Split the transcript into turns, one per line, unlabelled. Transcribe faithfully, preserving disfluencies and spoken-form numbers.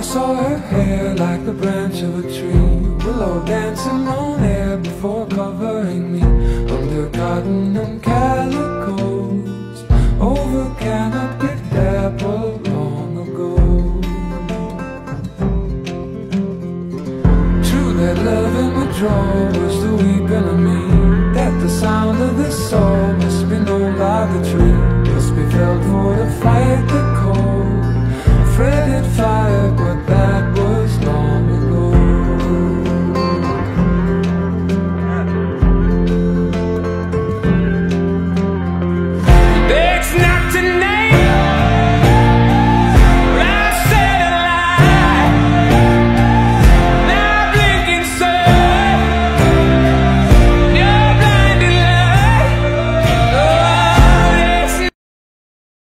I saw her hair like the branch of a tree, willow dancing on air before covering me, under cotton and calicos, over canopied dapple long ago. True that love in withdrawal